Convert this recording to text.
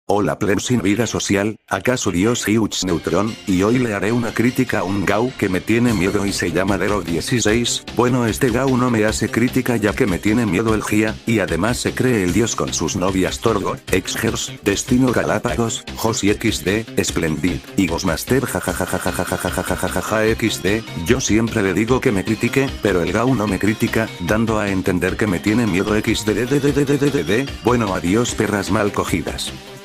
Hola plebs sin vida social, ¿acaso Dios Huge Neutron? Y hoy le haré una crítica a un Gau que me tiene miedo y se llama Dero16. Bueno, este Gau no me hace crítica ya que me tiene miedo el Gia, y además se cree el dios con sus novias Torgo, Exgers, Destino Galápagos, Josi XD, Splendid, y Ghostmaster jajajajajajajajajajaja XD. Yo siempre le digo que me critique, pero el Gau no me critica, dando a entender que me tiene miedo XD. Bueno, adiós perras mal cogidas.